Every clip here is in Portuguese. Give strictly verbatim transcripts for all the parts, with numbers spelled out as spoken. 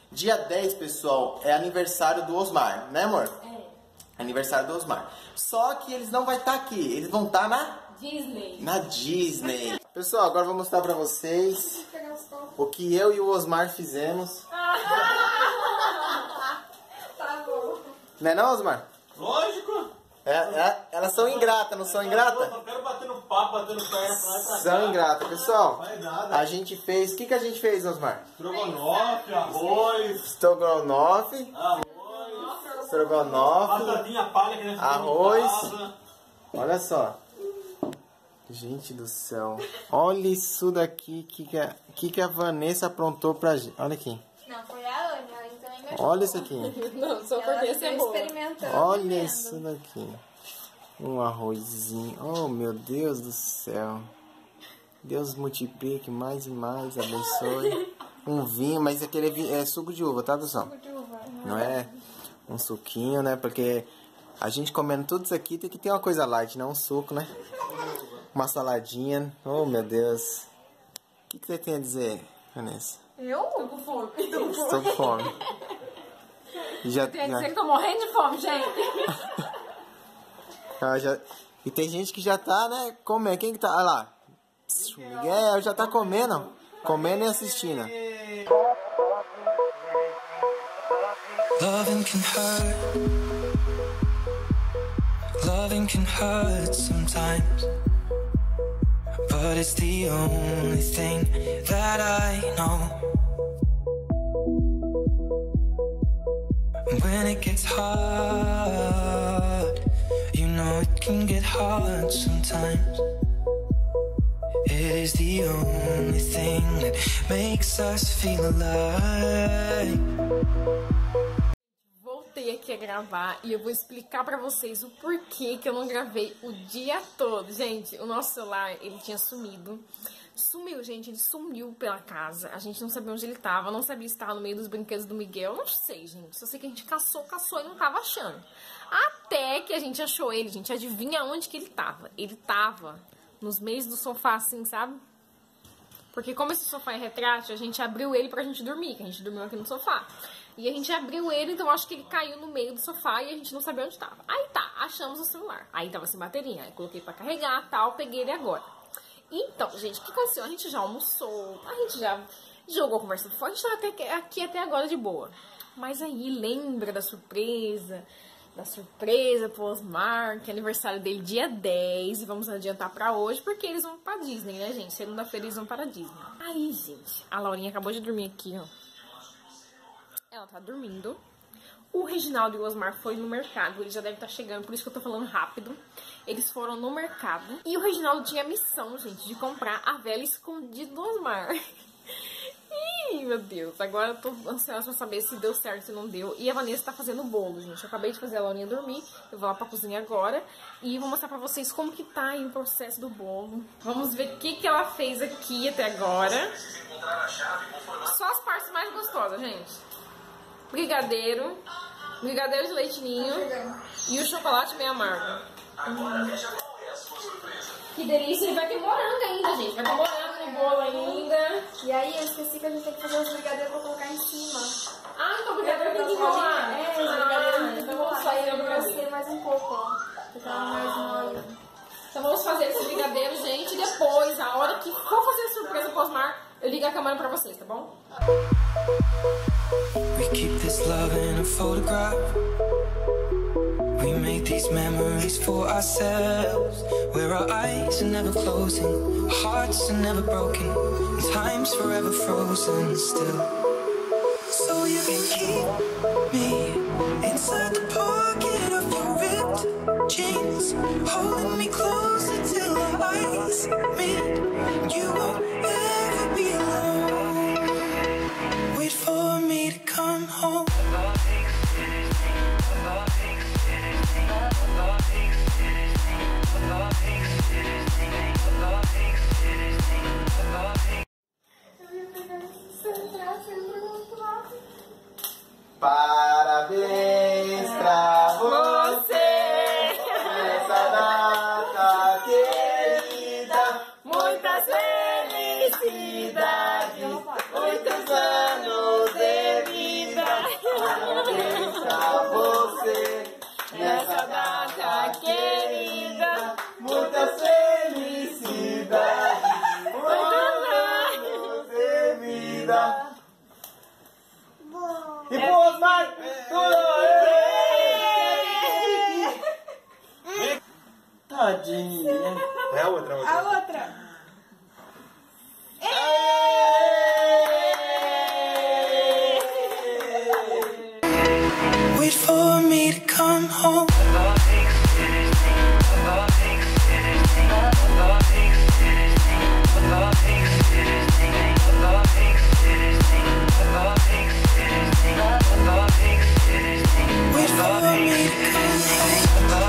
Dia dez, pessoal, é aniversário do Osmar, né, amor? É. Aniversário do Osmar. Só que eles não vão estar aqui, eles vão estar na... Disney. Na Disney. Pessoal, agora eu vou mostrar pra vocês o que eu e o Osmar fizemos. Tá bom. Não é não, Osmar? Lógico. É, é, elas são ingratas, não são ingratas? Eu quero bater no papo, bater no pé. São ingratas, pessoal. Vai nada. A gente fez... O que, que a gente fez, Osmar? Estrogonofe, arroz. Estrogonofe. Arroz. Estrogonofe. Batatinha palha que a gente Arroz. tem em casa. Olha só. Gente do céu. Olha isso daqui que, que, a, que, que a Vanessa aprontou pra gente. Olha aqui. Não, foi a Ana, ela também me Olha isso aqui. Não, só Ela porque ficou é boa. experimentando. Olha vendo. isso daqui. Um arrozinho. Oh, meu Deus do céu. Deus multiplique mais e mais, abençoe. Um vinho, mas aquele é, vinho, é suco de uva, tá, pessoal? Suco de uva. Não é um suquinho, né? Porque a gente comendo tudo isso aqui tem que ter uma coisa light, não um suco, né? Uma saladinha. Oh, meu Deus. O que, que você tem a dizer, Vanessa? Eu? Tô com fome. Tô com fome. Estou com fome. Já, Quer já, dizer que tô morrendo de fome, gente. ah, já- e tem gente que já tá, né, comendo. Quem que tá? Olha lá. O Miguel já tá comendo. Comendo e assistindo. Loving can hurt. Loving can hurt sometimes. But it's the only thing that I know. When it gets hard, you know it can get hard sometimes. It is the only thing that makes us feel alive. Voltei aqui a gravar e eu vou explicar pra vocês o porquê que eu não gravei o dia todo. Gente, o nosso celular, ele tinha sumido. Sumiu, gente, ele sumiu pela casa. A gente não sabia onde ele tava, não sabia se estava no meio dos brinquedos do Miguel. Eu não sei, gente. Só sei que a gente caçou, caçou e não tava achando. Até que a gente achou ele, gente. Adivinha onde que ele tava? Ele tava nos meios do sofá, assim, sabe? Porque como esse sofá é retrátil, a gente abriu ele pra gente dormir, que a gente dormiu aqui no sofá. E a gente abriu ele, então acho que ele caiu no meio do sofá e a gente não sabia onde tava. Aí tá, achamos o celular. Aí tava sem bateria, aí coloquei pra carregar, tal, peguei ele agora. Então, gente, o que aconteceu? A gente já almoçou, a gente já jogou conversa fora, a gente tava até aqui até agora de boa. Mas aí, lembra da surpresa, da surpresa pro Osmar, que é aniversário dele dia dez, e vamos adiantar pra hoje, porque eles vão pra Disney, né, gente? Segunda-feira eles vão para a Disney. Aí, gente, a Laurinha acabou de dormir aqui, ó. Ela tá dormindo. O Reginaldo e o Osmar foi no mercado, ele já deve estar chegando, por isso que eu tô falando rápido. Eles foram no mercado e o Reginaldo tinha a missão, gente, de comprar a vela escondida do Osmar. Ih, meu Deus, agora eu tô ansiosa pra saber se deu certo, se não deu. E a Vanessa tá fazendo bolo, gente. Eu acabei de fazer a Laurinha dormir, eu vou lá pra cozinha agora e vou mostrar pra vocês como que tá aí o processo do bolo. Vamos ver o que que ela fez aqui até agora. Só as partes mais gostosas, gente. Brigadeiro, brigadeiro de leite ninho e o chocolate meio amargo. Hum. Que delícia, e vai ter morango ainda, gente. Vai ter morango no bolo ainda. E aí, eu esqueci que a gente tem que fazer os brigadeiros pra colocar em cima. Ah, então o brigadeiro tem que enrolar. É, os brigadeiros tem que então enrolar. vamos fazer Aí o eu brigadeiro. trouxe mais um pouco, ó. Ficar mais mole. Então vamos fazer esse brigadeiro, gente. E depois, a hora que for fazer a surpresa pro Osmar, eu ligo a câmera pra vocês, tá bom? We keep this love in a photograph. We make these memories for ourselves, where our eyes are never closing, our hearts are never broken, and time's forever frozen still. So you can keep me inside the pocket of your ripped jeans, holding me closer till our eyes meet. You won't ever be alone. Wait for me to come home. Parabéns pra você nessa data querida. Muitas felicidades, Muitos anos de vida. E pro outro, vai! Tudo! Tadinha. É a outra, a outra. A outra. Wait for me to come home. Wait for me to come home.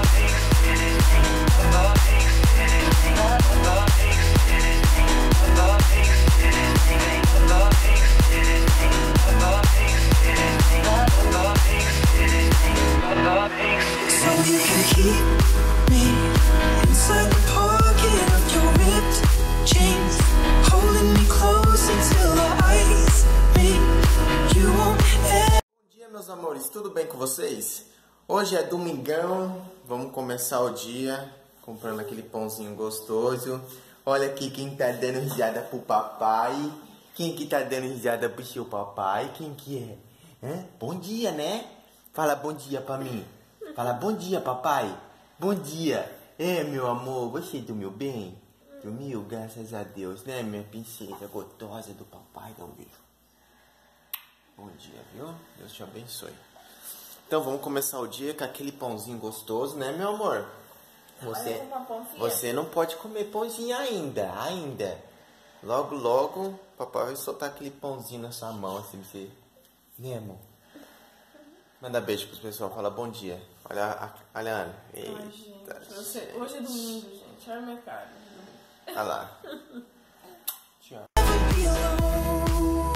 So you can keep me inside the pocket of your ripped jeans, holding me close until our eyes meet. You won't ever. Bom dia, meus amores, tudo bem com vocês? Hoje é domingão, vamos começar o dia comprando aquele pãozinho gostoso. Olha aqui quem tá dando risada pro papai. Quem que tá dando risada pro seu papai? Quem que é? Hã? Bom dia, né? Fala bom dia pra mim. Fala bom dia, papai. Bom dia. É, meu amor, você dormiu bem? Dormiu? Graças a Deus, né, minha princesa gostosa do papai? Dá um beijo. Bom dia, viu? Deus te abençoe. Então vamos começar o dia com aquele pãozinho gostoso, né, meu amor? Você, você não pode comer pãozinho ainda, ainda. Logo, logo, papai vai soltar aquele pãozinho na sua mão, assim, pra você. Né, amor? Manda beijo pros pessoal, fala bom dia. Olha, olha a Ana. Eita. Ai, gente, você- hoje é domingo, gente. Olha a minha cara. Olha lá. Tchau. Be alone.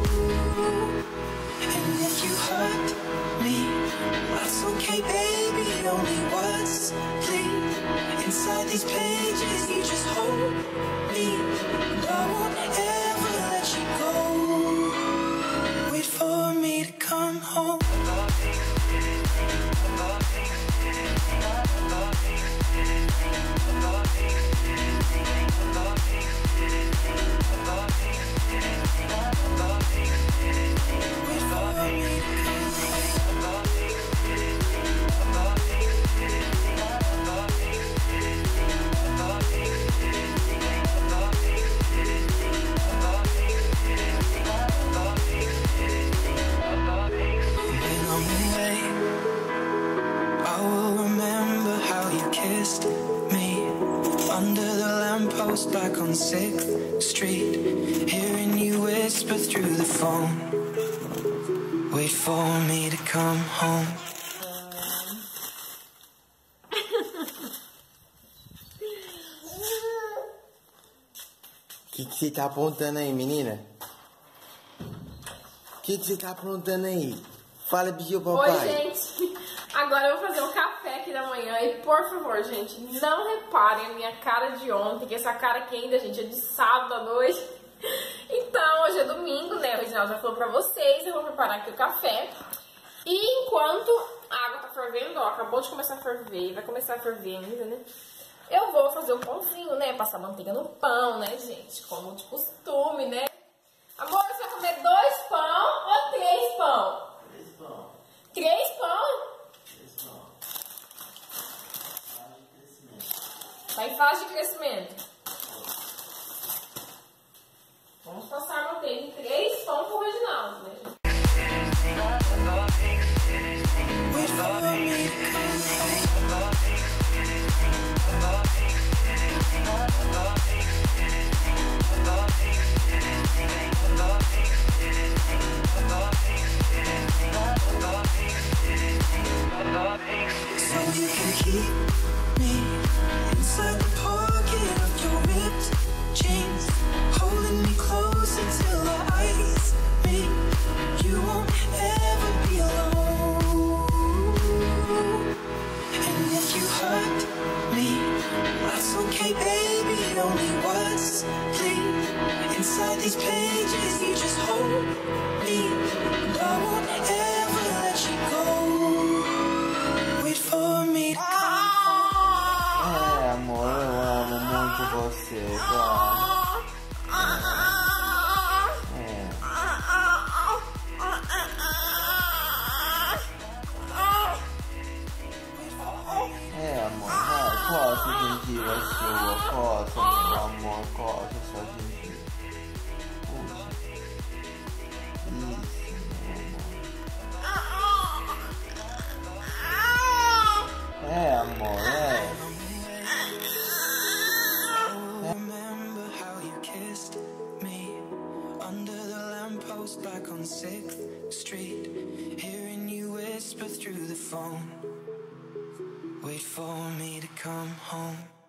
And if you hurt me, that's okay, baby. Only words bleed inside these pages. You just hold me. I won't ever let you go. Wait for me to come home. Wait for me to come home. When I'm away, I will remember how you kissed me under the lamppost back on sixth Street, hearing you whisper through the phone. Wait for me to come home. O que que você tá aprontando aí, menina? O que que você tá aprontando aí? Fala pro seu Oi, papai. gente. Agora eu vou fazer um café aqui da manhã. E por favor, gente, não reparem a minha cara de ontem, que essa cara aqui ainda, gente, é de sábado à noite. Então, hoje é domingo, né? O Reginaldo já falou pra vocês. Eu vou preparar aqui o café. E enquanto a água tá fervendo, ó, acabou de começar a ferver, vai começar a ferver ainda, né? Eu vou fazer um pãozinho, né? Passar manteiga no pão, né, gente? Como de costume, né? Amor, você vai comer dois pão ou três pão? Três pão. Três pão? Três pão. Fase de crescimento. Tá em fase de crescimento. Vamos passar a manteiga em três pão pro Reginaldo, né? Wait for me to come home. So you can keep me inside the pocket of your on sixth street, hearing you whisper through the phone. Wait for me to come home.